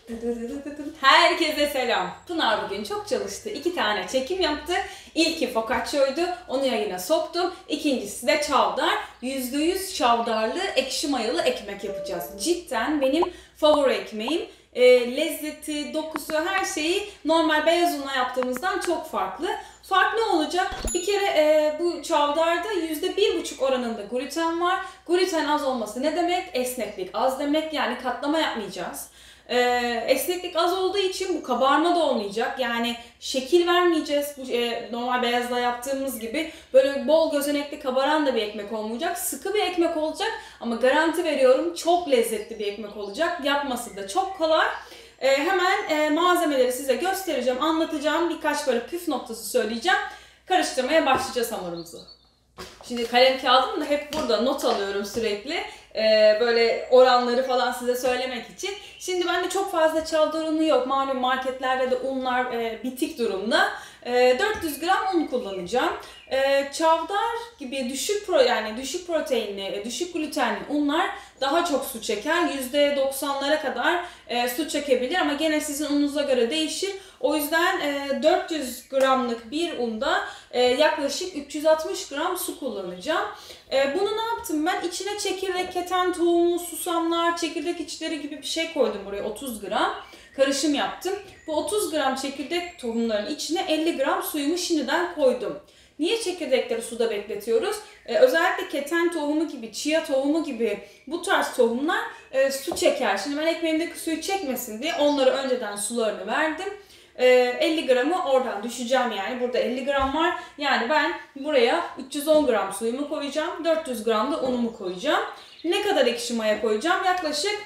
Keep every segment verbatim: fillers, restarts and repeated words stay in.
Herkese selam. Pınar bugün çok çalıştı. İki tane çekim yaptı. İlki focaccia'ydu. Onu yayına soktum. İkincisi de çavdar. yüzde yüz çavdarlı ekşi mayalı ekmek yapacağız. Cidden benim favori ekmeğim. E, lezzeti, dokusu, her şeyi normal beyaz unla yaptığımızdan çok farklı. Fark ne olacak? Bir kere e, bu çavdarda yüzde bir buçuk oranında gluten var. Gluten az olması ne demek? Esneklik az demek. Yani katlama yapmayacağız. Ee, esneklik az olduğu için bu kabarma da olmayacak. Yani şekil vermeyeceğiz. Bu, e, normal beyazla yaptığımız gibi böyle bol gözenekli kabaran da bir ekmek olmayacak. Sıkı bir ekmek olacak ama garanti veriyorum çok lezzetli bir ekmek olacak. Yapması da çok kolay. Ee, hemen e, malzemeleri size göstereceğim, anlatacağım. Birkaç böyle püf noktası söyleyeceğim. Karıştırmaya başlayacağız hamurumuzu. Şimdi kalem kağıdım da hep burada, not alıyorum sürekli. Ee, böyle oranları falan size söylemek için. Şimdi bende çok fazla çavdar unu yok. Malum marketlerde de unlar e, bitik durumda. E, dört yüz gram un kullanacağım. E, çavdar gibi düşük pro yani düşük proteinli, düşük glutenli unlar daha çok su çeker. yüzde doksanlara kadar e, su çekebilir ama gene sizin ununuza göre değişir. O yüzden e, dört yüz gramlık bir unda e, yaklaşık üç yüz altmış gram su kullanacağım. E, bunu ne yaptım ben? İçine çekirdek, keten tohumu, susamlar, çekirdek içleri gibi bir şey koydum buraya, otuz gram. Karışım yaptım. Bu otuz gram çekirdek tohumların içine elli gram suyumu şimdiden koydum. Niye çekirdekleri suda bekletiyoruz? Ee, özellikle keten tohumu gibi, chia tohumu gibi bu tarz tohumlar e, su çeker. Şimdi ben ekmeğimdeki suyu çekmesin diye onları önceden sularını verdim. E, elli gramı oradan düşeceğim yani. Burada elli gram var. Yani ben buraya üç yüz on gram suyumu koyacağım. dört yüz gram da unumu koyacağım. Ne kadar ekşi maya koyacağım? Yaklaşık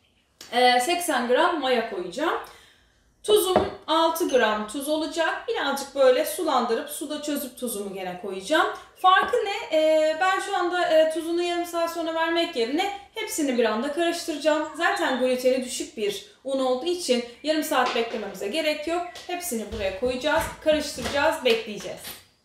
e, seksen gram maya koyacağım. Tuzum altı gram tuz olacak. Birazcık böyle sulandırıp suda çözüp tuzumu gene koyacağım. Farkı ne? Ee, ben şu anda e, tuzunu yarım saat sonra vermek yerine hepsini bir anda karıştıracağım. Zaten gluteni düşük bir un olduğu için yarım saat beklememize gerek yok. Hepsini buraya koyacağız, karıştıracağız, bekleyeceğiz.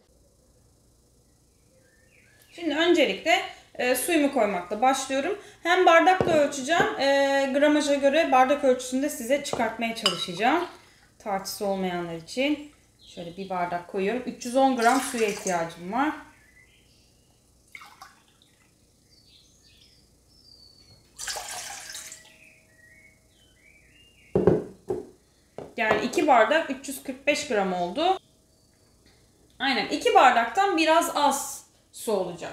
Şimdi öncelikle e, suyumu koymakla başlıyorum. Hem bardakla ölçeceğim, e, gramaja göre bardak ölçüsünde size çıkartmaya çalışacağım. Tartısı olmayanlar için. Şöyle bir bardak koyuyorum. üç yüz on gram suya ihtiyacım var. Yani iki bardak üç yüz kırk beş gram oldu. Aynen, iki bardaktan biraz az su olacak.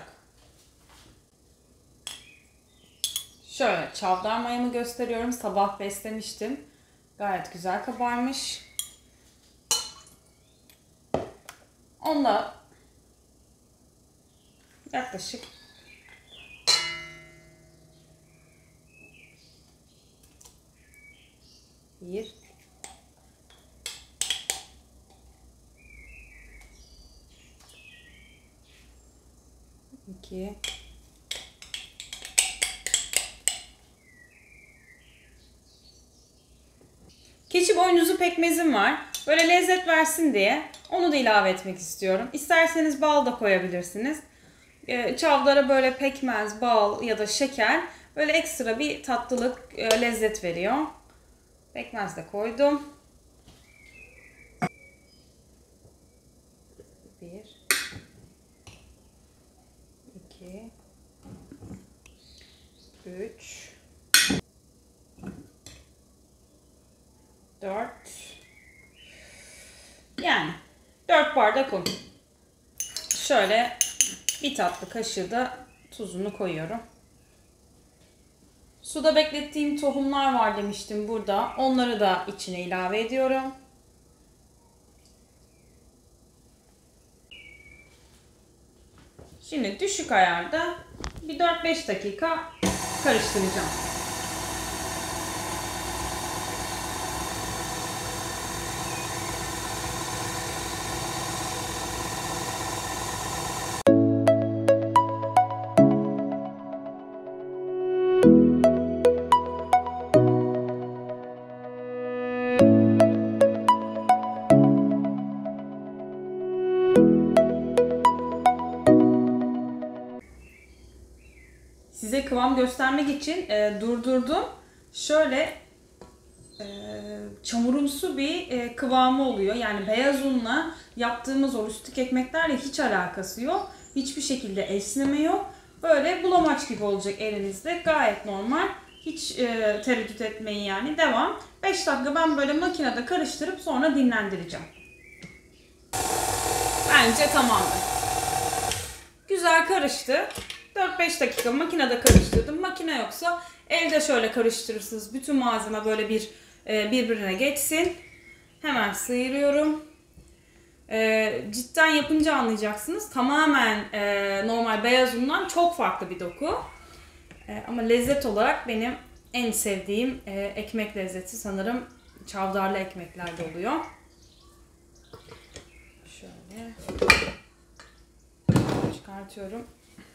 Şöyle çavdar mayamı gösteriyorum. Sabah beslemiştim. Gayet güzel kabarmış. Onda yaklaşık bir iki keçi boynuzu pekmezim var. Böyle lezzet versin diye onu da ilave etmek istiyorum. İsterseniz bal da koyabilirsiniz. Çavdara böyle pekmez, bal ya da şeker böyle ekstra bir tatlılık, lezzet veriyor. Pekmez de koydum. Bir, iki, üç, dört. Yani dört bardak un. Şöyle bir tatlı kaşığı da tuzunu koyuyorum. Suda beklettiğim tohumlar var demiştim burada. Onları da içine ilave ediyorum. Şimdi düşük ayarda bir dört beş dakika karıştıracağım. Size kıvam göstermek için e, durdurdum. Şöyle e, çamurumsu bir e, kıvamı oluyor. Yani beyaz unla yaptığımız o rustik ekmeklerle hiç alakası yok. Hiçbir şekilde esneme yok. Böyle bulamaç gibi olacak elinizde. Gayet normal. Hiç e, tereddüt etmeyin yani. Devam. beş dakika ben böyle makinede karıştırıp sonra dinlendireceğim. Bence tamamdır. Güzel karıştı. dört beş dakika makinede karıştırdım. Makine yoksa elde şöyle karıştırırsınız. Bütün malzeme böyle bir e, birbirine geçsin. Hemen sıyırıyorum. E, cidden yapınca anlayacaksınız. Tamamen e, normal beyaz undan çok farklı bir doku. E, ama lezzet olarak benim en sevdiğim e, ekmek lezzeti sanırım çavdarlı ekmeklerde oluyor. Şöyle çıkartıyorum.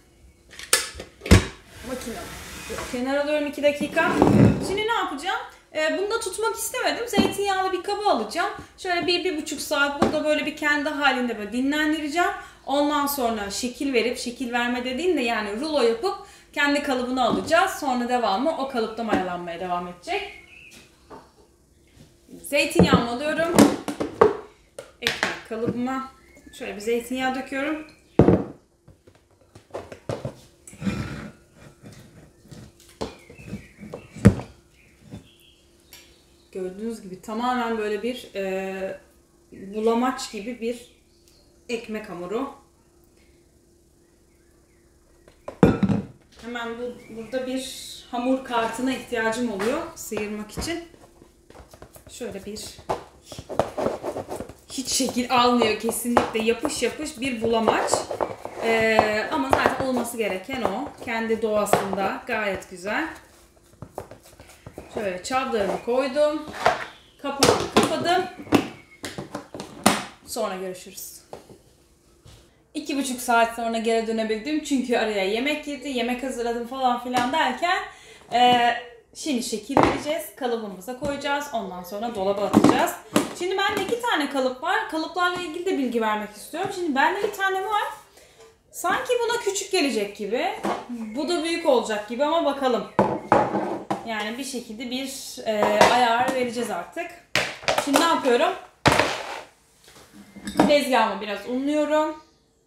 Makine. Kenara alıyorum iki dakika. Şimdi ne yapacağım? Ee, bunu da tutmak istemedim. Zeytinyağlı bir kaba alacağım. Şöyle bir, bir buçuk saat burada böyle bir kendi halinde böyle dinlendireceğim. Ondan sonra şekil verip, şekil verme dediğimde yani rulo yapıp kendi kalıbını alacağız. Sonra devamı o kalıpta mayalanmaya devam edecek. Zeytinyağımı alıyorum. Ekmek kalıbıma şöyle bir zeytinyağı döküyorum. Gördüğünüz gibi tamamen böyle bir e, bulamaç gibi bir ekmek hamuru. Hemen bu, burada bir hamur kartına ihtiyacım oluyor sıyırmak için. Şöyle bir hiç şekil almıyor kesinlikle yapış yapış bir bulamaç. E, ama zaten olması gereken o. Kendi doğasında gayet güzel. Şöyle çavdarımı koydum. Kapağını kapadım. Sonra görüşürüz. İki buçuk saat sonra geri dönebildim. Çünkü araya yemek girdi. Yemek hazırladım falan filan derken e, şimdi şekil vereceğiz. Kalıbımıza koyacağız. Ondan sonra dolaba atacağız. Şimdi bende iki tane kalıp var. Kalıplarla ilgili de bilgi vermek istiyorum. Şimdi bende bir tane var. Sanki buna küçük gelecek gibi. Bu da büyük olacak gibi ama bakalım. Yani bir şekilde bir e, ayar vereceğiz artık. Şimdi ne yapıyorum? Tezgahımı biraz unluyorum.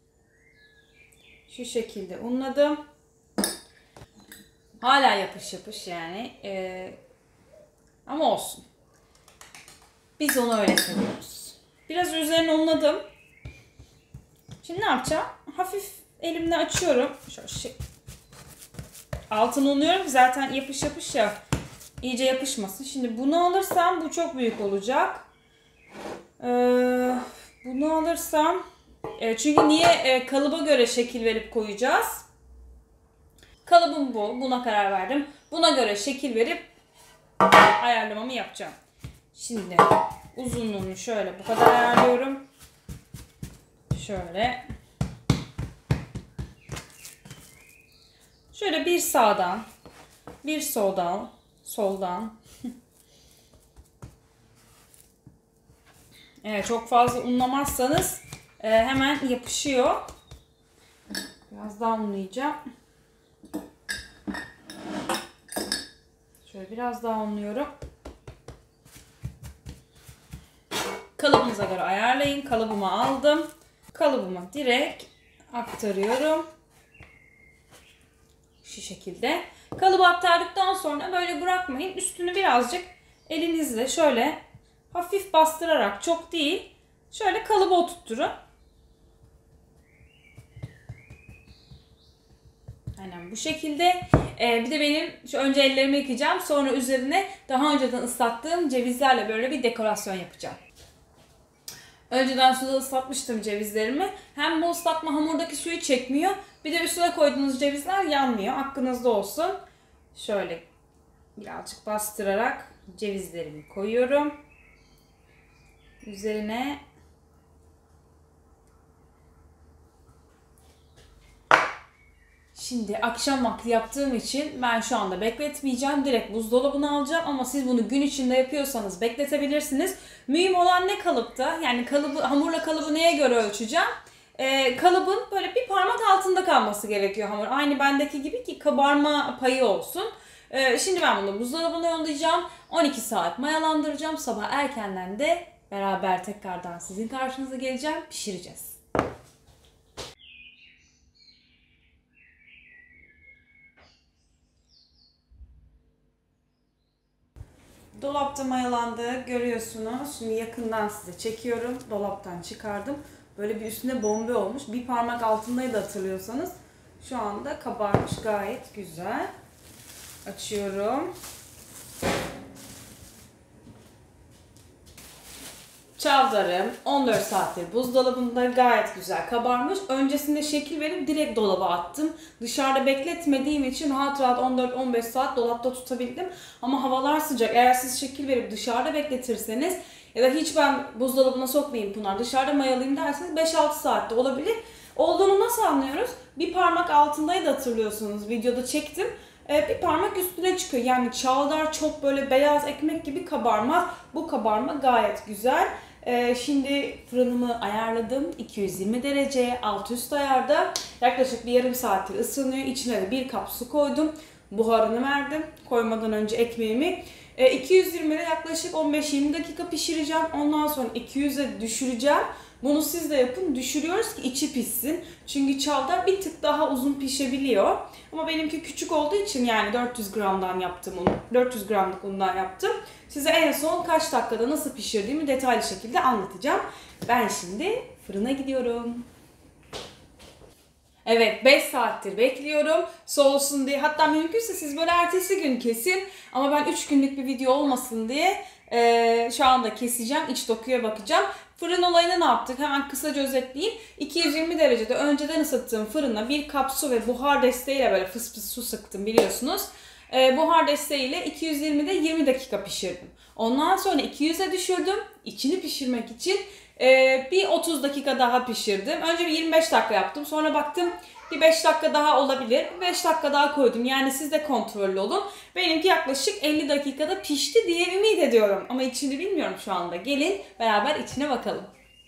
Şu şekilde unladım. Hala yapış yapış yani. E, ama olsun. Biz onu öyle seviyoruz. Biraz üzerine unladım. Şimdi ne yapacağım? Hafif elimle açıyorum. Şöyle şey. Altını unluyorum ki zaten yapış yapış ya. İyice yapışmasın. Şimdi bunu alırsam bu çok büyük olacak. Ee, bunu alırsam e, çünkü niye e, kalıba göre şekil verip koyacağız. Kalıbım bu. Buna karar verdim. Buna göre şekil verip ayarlamamı yapacağım. Şimdi uzunluğunu şöyle bu kadar ayarlıyorum. Şöyle. Şöyle bir sağdan, bir soldan, soldan. Evet, çok fazla unlamazsanız e, hemen yapışıyor. Biraz daha unlayacağım. Şöyle biraz daha unluyorum. Kalıbınıza göre ayarlayın. Kalıbımı aldım. Kalıbımı direkt aktarıyorum. Şu şekilde. Kalıbı aktardıktan sonra böyle bırakmayın. Üstünü birazcık elinizle şöyle hafif bastırarak, çok değil, şöyle kalıba oturtturun. Aynen bu şekilde. Ee, bir de benim şu önce ellerimi yıkayacağım. Sonra üzerine daha önceden ıslattığım cevizlerle böyle bir dekorasyon yapacağım. Önceden suda ıslatmıştım cevizlerimi. Hem bu ıslatma hamurdaki suyu çekmiyor. Bir de üstüne koyduğunuz cevizler yanmıyor. Aklınızda olsun. Şöyle birazcık bastırarak cevizlerimi koyuyorum. Üzerine şimdi akşam vakti yaptığım için ben şu anda bekletmeyeceğim. Direkt buzdolabına alacağım ama siz bunu gün içinde yapıyorsanız bekletebilirsiniz. Mühim olan ne kalıpta? Yani kalıbı, hamurla kalıbı neye göre ölçeceğim? Ee, kalıbın böyle bir parmak altında kalması gerekiyor hamur. Aynı bendeki gibi ki kabarma payı olsun. Ee, şimdi ben bunu buzdolabına yollayacağım. on iki saat mayalandıracağım. Sabah erkenden de beraber tekrardan sizin karşınıza geleceğim. Pişireceğiz. Dolapta mayalandı. Görüyorsunuz. Şimdi yakından size çekiyorum. Dolaptan çıkardım. Böyle bir üstüne bombe olmuş. Bir parmak altındaydı hatırlıyorsanız. Şu anda kabarmış, gayet güzel. Açıyorum. Çavdarım on dört saattir buzdolabında, gayet güzel kabarmış. Öncesinde şekil verip direkt dolaba attım. Dışarıda bekletmediğim için rahat rahat on dört on beş saat dolapta tutabildim. Ama havalar sıcak. Eğer siz şekil verip dışarıda bekletirseniz ya da hiç ben buzdolabına sokmayayım Pınar, dışarıda mayalayayım derseniz beş altı saatte olabilir. Olduğunu nasıl anlıyoruz? Bir parmak altındaydı hatırlıyorsunuz. Videoda çektim. Ee, bir parmak üstüne çıkıyor. Yani çavdar çok böyle beyaz ekmek gibi kabarmaz. Bu kabarma gayet güzel. Ee, şimdi fırınımı ayarladım. iki yüz yirmi dereceye, alt üst ayarda. Yaklaşık bir yarım saattir ısınıyor. İçine de bir kap su koydum. Buharını verdim. Koymadan önce ekmeğimi. Ee, iki yüz yirmide yaklaşık on beş yirmi dakika pişireceğim. Ondan sonra iki yüze düşüreceğim. Bunu siz de yapın. Düşürüyoruz ki içi pişsin. Çünkü çavdar bir tık daha uzun pişebiliyor. Ama benimki küçük olduğu için, yani dört yüz gramdan yaptım onu. dört yüz gramlık undan yaptım. Size en son kaç dakikada nasıl pişirdiğimi detaylı şekilde anlatacağım. Ben şimdi fırına gidiyorum. Evet, beş saattir bekliyorum soğusun diye. Hatta mümkünse siz böyle ertesi gün kesin. Ama ben üç günlük bir video olmasın diye e, şu anda keseceğim. İç dokuya bakacağım. Fırın olayını ne yaptık? Hemen kısaca özetleyeyim. iki yüz yirmi derecede önceden ısıttığım fırına bir kap su ve buhar desteğiyle böyle fıs fıs su sıktım biliyorsunuz. E, buhar desteğiyle iki yüz yirmide yirmi dakika pişirdim. Ondan sonra iki yüze düşürdüm. İçini pişirmek için e, bir otuz dakika daha pişirdim. Önce bir yirmi beş dakika yaptım. Sonra baktım bir beş dakika daha olabilir. beş dakika daha koydum. Yani siz de kontrollü olun. Benimki yaklaşık elli dakikada pişti diye ümit ediyorum. Ama içini bilmiyorum şu anda. Gelin beraber içine bakalım.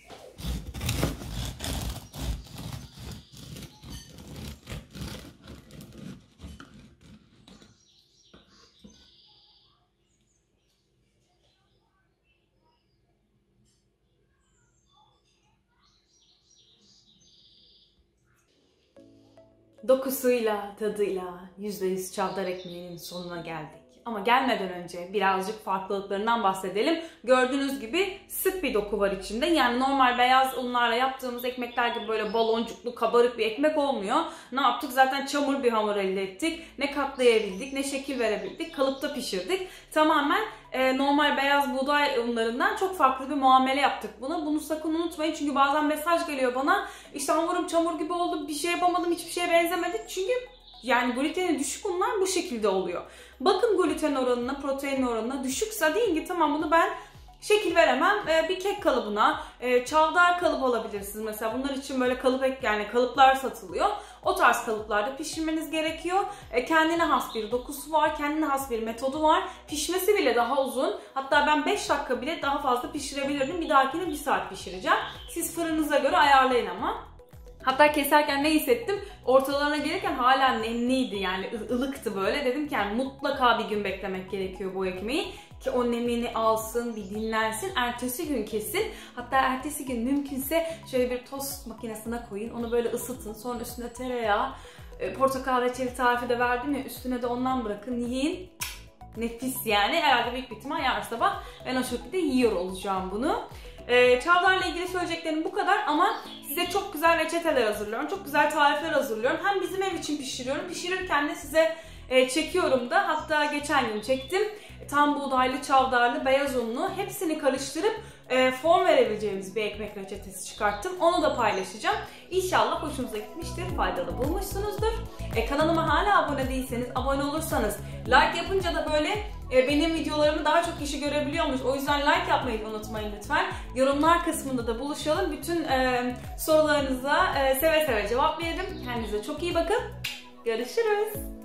Dokusuyla, tadıyla yüzde yüz çavdar ekmeğinin sonuna geldik. Ama gelmeden önce birazcık farklılıklarından bahsedelim. Gördüğünüz gibi sık bir doku var içinde. Yani normal beyaz unlarla yaptığımız ekmekler gibi böyle baloncuklu, kabarık bir ekmek olmuyor. Ne yaptık? Zaten çamur bir hamur elde ettik. Ne katlayabildik, ne şekil verebildik. Kalıpta pişirdik. Tamamen e, normal beyaz buğday unlarından çok farklı bir muamele yaptık buna. Bunu sakın unutmayın. Çünkü bazen mesaj geliyor bana. İşte hamurum çamur gibi oldu, bir şey yapamadım, hiçbir şeye benzemedi. Çünkü yani gluteni düşük unlar bu şekilde oluyor. Bakın gluten oranına, protein oranına düşükse deyin ki tamam bunu ben şekil veremem. Ee, bir kek kalıbına, e, çavdar kalıp alabilirsiniz. Mesela bunlar için böyle kalıp ek, yani kalıplar satılıyor. O tarz kalıplarda pişirmeniz gerekiyor. E, kendine has bir dokusu var, kendine has bir metodu var. Pişmesi bile daha uzun. Hatta ben beş dakika bile daha fazla pişirebilirdim. Bir dahakine bir saat pişireceğim. Siz fırınıza göre ayarlayın ama. Hatta keserken ne hissettim? Ortalarına gelirken hala nemliydi, yani ılıktı böyle. Dedim ki yani mutlaka bir gün beklemek gerekiyor bu ekmeği ki o nemini alsın, bir dinlensin. Ertesi gün kesin. Hatta ertesi gün mümkünse şöyle bir tost makinesine koyun. Onu böyle ısıtın. Sonra üstüne tereyağı, portakal reçeli tarifi de verdim ya, üstüne de ondan bırakın, yiyin. Nefis yani. Herhalde büyük bir ihtimal yarın sabah ben o şekilde yiyor olacağım bunu. Ee, çavdarla ilgili söyleyeceklerim bu kadar ama size çok güzel reçeteler hazırlıyorum. Çok güzel tarifler hazırlıyorum. Hem bizim ev için pişiriyorum. Pişirirken de size e, çekiyorum da. Hatta geçen gün çektim. Tam buğdaylı, çavdarlı, beyaz unlu hepsini karıştırıp e, form verebileceğimiz bir ekmek reçetesi çıkarttım. Onu da paylaşacağım. İnşallah hoşunuza gitmiştir, faydalı bulmuşsunuzdur. E, kanalıma hala abone değilseniz, abone olursanız, like yapınca da böyle e, benim videolarımı daha çok kişi görebiliyormuş. O yüzden like yapmayı unutmayın lütfen. Yorumlar kısmında da buluşalım. Bütün e, sorularınıza e, seve seve cevap veririm. Kendinize çok iyi bakın. Görüşürüz.